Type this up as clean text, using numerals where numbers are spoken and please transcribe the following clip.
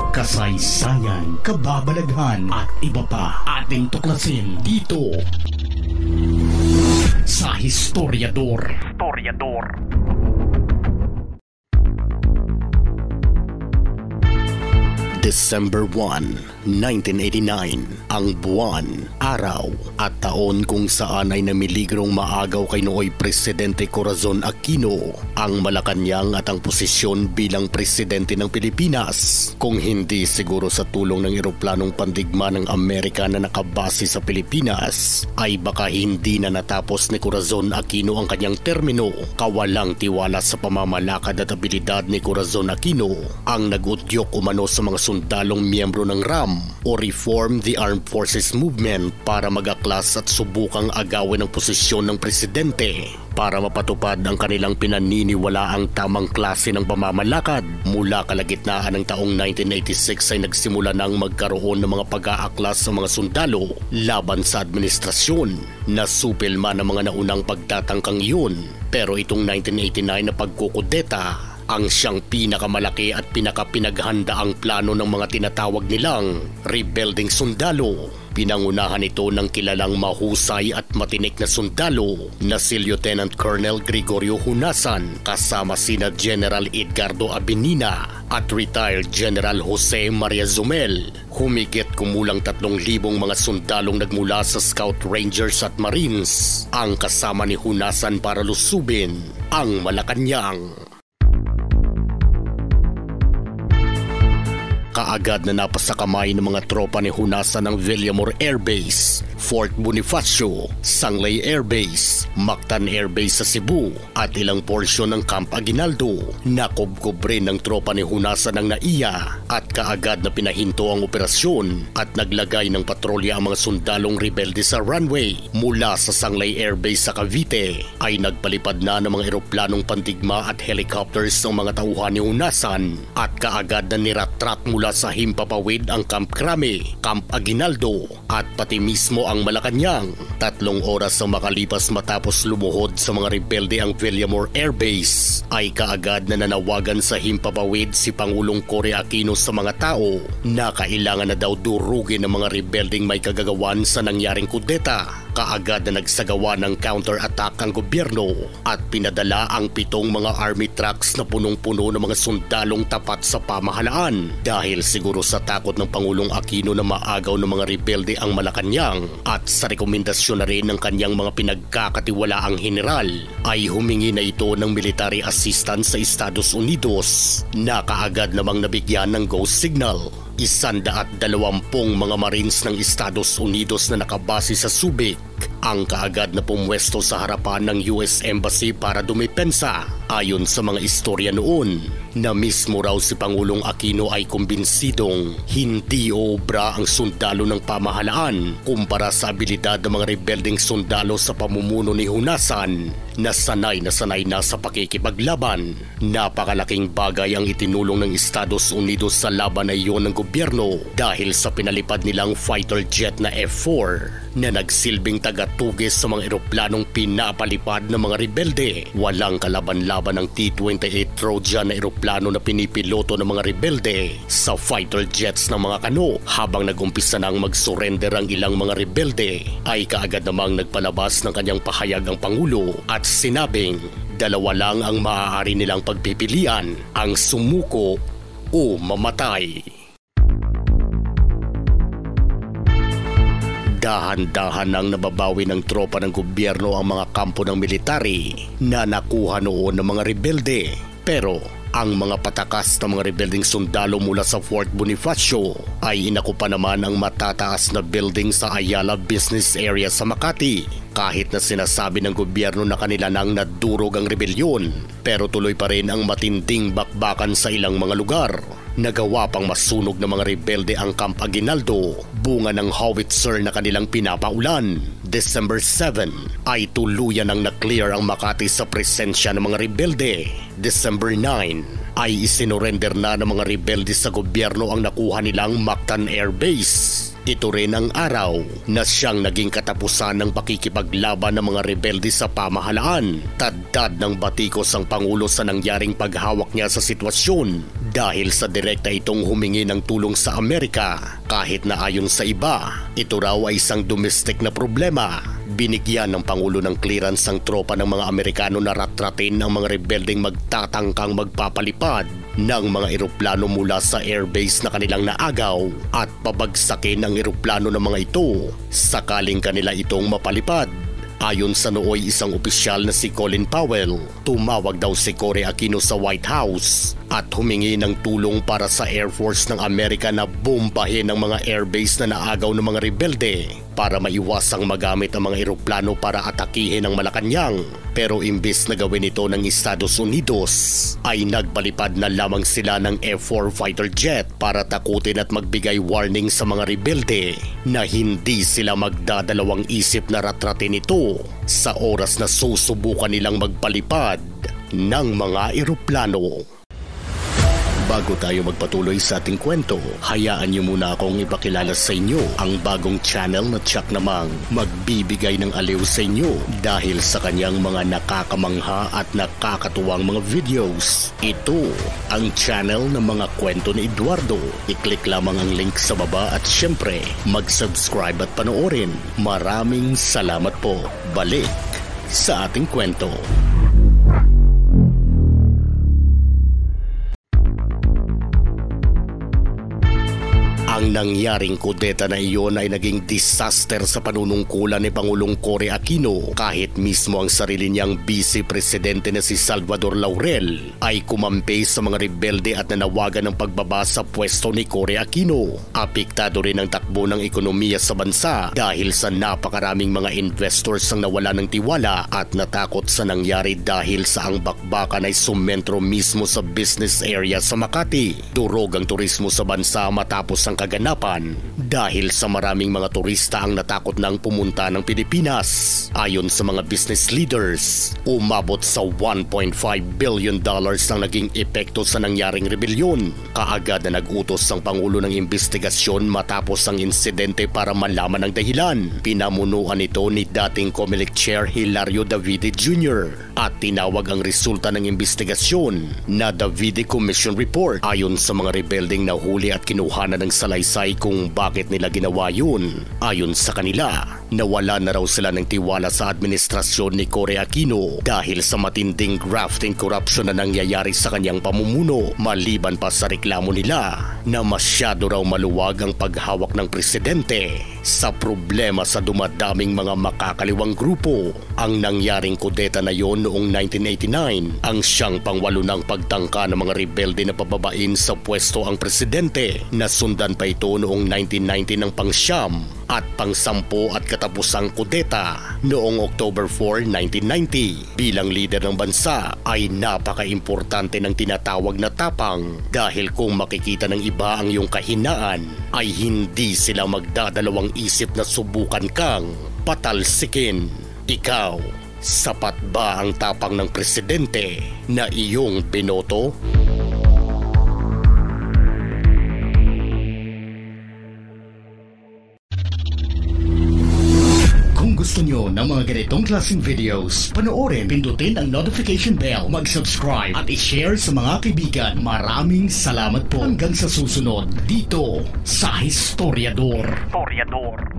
kasaysayan, kababalaghan at iba pa ating tuklasin dito sa Historiador. December 1, 1989, ang buwan, araw at taon kung saan ay namiligrong maagaw kay nooy Presidente Corazon Aquino ang Malacanang at ang posisyon bilang Presidente ng Pilipinas. Kung hindi siguro sa tulong ng eroplanong pandigma ng Amerika na nakabase sa Pilipinas, ay baka hindi na natapos ni Corazon Aquino ang kanyang termino. Kawalang tiwala sa pamamalakad at abilidad ni Corazon Aquino ang nagudyok umano sa mga sundalong miyembro ng RAM o Reform the Armed Forces Movement para mag-aklas at subukang agawin ang posisyon ng presidente para mapatupad ang kanilang pinaniniwalaang tamang klase ng pamamalakad. Mula kalagitnaan ng taong 1986 ay nagsimula nang magkaroon ng mga pag-aaklas sa mga sundalo laban sa administrasyon. Nasupil man ang mga naunang pagtatangkang iyon, pero itong 1989 na pagkukudeta ang siyang pinakamalaki at pinakapinaghandaang plano ng mga tinatawag nilang rebelding sundalo. Pinangunahan ito ng kilalang mahusay at matinik na sundalo na si Lieutenant Colonel Gregorio Hunasan kasama sina General Edgardo Abinina at retired General Jose Maria Zumel. Humigit kumulang 3,000 mga sundalong nagmula sa Scout Rangers at Marines ang kasama ni Hunasan para lusubin ang Malacanang. Kaagad na napasa kamay ng mga tropa ni Hunasan ng Villamor Air Base, Fort Bonifacio, Sangley Air Base, Mactan Air Base sa Cebu at ilang porsyon ng Camp Aguinaldo. Nakubkob rin ng tropa ni Hunasan ng NAIA at kaagad na pinahinto ang operasyon at naglagay ng patrolya ang mga sundalong rebelde sa runway. Mula sa Sangley Air Base sa Cavite ay nagpalipad na ng mga eroplanong pandigma at helicopters ng mga tauhan ni Hunasan at kaagad na niratrat mula sa himpapawid ang Camp Crame, Camp Aguinaldo at pati mismo ang Malacanang. 3 oras ang makalipas matapos lumuhod sa mga rebelde ang Villamor Air Base ay kaagad na nanawagan sa himpapawid si Pangulong Cory Aquino sa mga tao na kailangan na daw durugin ng mga rebelding may kagagawan sa nangyaring kudeta. Kaagad na nagsagawa ng counter-attack ang gobyerno at pinadala ang 7 mga army trucks na punong-puno ng mga sundalong tapat sa pamahalaan. Dahil siguro sa takot ng Pangulong Aquino na maagaw ng mga rebelde ang Malacanang at sa rekomendasyon na rin ng kanyang mga pinagkakatiwalaang general, ay humingi na ito ng military assistance sa Estados Unidos na kaagad namang nabigyan ng go signal. 120 mga Marines ng Estados Unidos na nakabase sa Subic ang kaagad na pumwesto sa harapan ng US Embassy para dumepensa. Ayon sa mga istorya noon, na mismo raw si Pangulong Aquino ay kumbinsidong hindi obra ang sundalo ng pamahalaan kumpara sa abilidad ng mga rebelding sundalo sa pamumuno ni Hunasan na sanay na sa pakikipaglaban. Napakalaking bagay ang itinulong ng Estados Unidos sa laban na iyon ng gobyerno dahil sa pinalipad nilang fighter jet na F-4 na nagsilbing tagatugis sa mga eroplanong pinapalipad ng mga rebelde. Walang kalaban-laban ng T-28 Trojan na eroplano na pinipiloto ng mga rebelde sa fighter jets ng mga kano. Habang nagumpisa nang mag-surrender ang ilang mga rebelde, ay kaagad namang nagpalabas ng kanyang pahayag ang Pangulo at sinabing 2 lang ang maaari nilang pagpipilian, ang sumuko o mamatay. Dahan-dahan nang nababawi ng tropa ng gobyerno ang mga kampo ng military na nakuha noon ng mga rebelde. Pero ang mga patakas ng mga rebelding sundalo mula sa Fort Bonifacio ay inakupa naman ang matataas na building sa Ayala Business Area sa Makati. Kahit na sinasabi ng gobyerno na kanila nang nadurog ang rebelyon, pero tuloy pa rin ang matinding bakbakan sa ilang mga lugar. Nagawa pang masunog ng mga rebelde ang Camp Aguinaldo, bunga ng howitzer na kanilang pinapaulan. December 7 ay tuluyan ang na-clear ang Makati sa presensya ng mga rebelde. December 9 ay isinorender na ng mga rebelde sa gobyerno ang nakuha nilang Mactan Air Base. Ito rin ang araw na siyang naging katapusan ng pakikipaglaban ng mga rebelde sa pamahalaan. Taddad ng batikos ang Pangulo sa nangyaring paghawak niya sa sitwasyon dahil sa direkta itong humingi ng tulong sa Amerika. Kahit na ayon sa iba, ito raw ay isang domestic na problema. Binigyan ng Pangulo ng clearance ang tropa ng mga Amerikano na ratratin ang mga rebeldeng magtatangkang magpapalipad ng mga eroplano mula sa airbase na kanilang naagaw at pabagsakin ang eroplano ng mga ito sakaling kanila itong mapalipad. Ayon sa nooy isang opisyal na si Colin Powell, tumawag daw si Cory Aquino sa White House at humingi ng tulong para sa Air Force ng Amerika na bombahin ang mga airbase na naagaw ng mga rebelde para maiwasang magamit ang mga eroplano para atakihin ang Malacanang. Pero imbes na gawin ito ng Estados Unidos, ay nagbalipad na lamang sila ng F-4 fighter jet para takutin at magbigay warning sa mga rebelde na hindi sila magdadalawang isip na ratratin ito sa oras na susubukan nilang magpalipad ng mga eroplano. Bago tayo magpatuloy sa ating kwento, hayaan niyo muna akong ipakilala sa inyo ang bagong channel na tiyak namang magbibigay ng aliw sa inyo dahil sa kanyang mga nakakamangha at nakakatuwang mga videos. Ito ang channel ng mga kwento ni Eduardo. I-click lamang ang link sa baba at syempre mag-subscribe at panoorin. Maraming salamat po. Balik sa ating kwento. Ang nangyaring kudeta na iyon ay naging disaster sa panunungkulan ni Pangulong Cory Aquino kahit mismo ang sarili niyang Vice Presidente na si Salvador Laurel ay kumampi sa mga rebelde at nanawagan ng pagbaba sa pwesto ni Cory Aquino. Apektado rin ang takbo ng ekonomiya sa bansa dahil sa napakaraming mga investors ang nawala ng tiwala at natakot sa nangyari dahil sa ang bakbakan ay sumentro mismo sa business area sa Makati. Durog ang turismo sa bansa matapos ang kaganapan dahil sa maraming mga turista ang natakot nang pumunta ng Pilipinas. Ayon sa mga business leaders, umabot sa $1.5 billion ang naging epekto sa nangyaring rebelyon. Kaagad na nag-utos ang Pangulo ng investigasyon matapos ang insidente para malaman ang dahilan. Pinamunuan ito ni dating COMELEC Chair Hilario Davide Jr. at tinawag ang resulta ng investigasyon na Davide Commission Report. Ayon sa mga rebeldeng nahuli at kinuhanan ng salaysay kung bakit nila ginawa yun. Ayon sa kanila, nawala na raw sila ng tiwala sa administrasyon ni Cory Aquino dahil sa matinding graft and corruption na nangyayari sa kanyang pamumuno, maliban pa sa reklamo nila na masyado raw maluwag ang paghawak ng presidente sa problema sa dumadaming mga makakaliwang grupo. Ang nangyaring kudeta na yon noong 1989 ang siyang pangwalo ng pagtangka ng mga rebelde na pababain sa pwesto ang presidente. Nasundan pa ito noong 1990 ng pang-siyam at pang-sampu at katapusang kudeta noong October 4, 1990. Bilang leader ng bansa ay napaka-importante ng tinatawag na tapang dahil kung makikita ng iba ang iyong kahinaan ay hindi sila magdadalawang isip na subukan kang patalsikin. Ikaw, sapat ba ang tapang ng presidente na iyong binoto? Kung gusto nyo ng mga ganitong klaseng videos, panoorin, pindutin ang notification bell, mag-subscribe at i-share sa mga kaibigan. Maraming salamat po hanggang sa susunod dito sa Historiador.